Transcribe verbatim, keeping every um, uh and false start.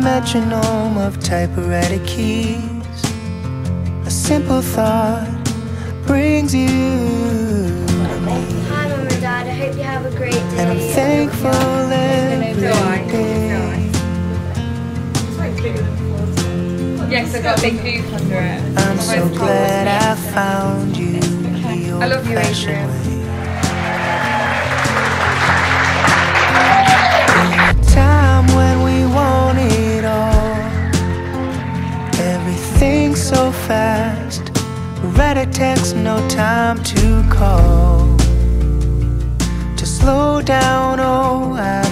metronome of typewriter keys. A simple thought brings you to me. Hi Mum and Dad, I hope you have a great day. And I'm thankful every day. Yes, I got a big goof under it. I'm so glad I found you. I love you, Adrian. Time when we want it all, everything so fast. Read a text, no time to call. To slow down, oh I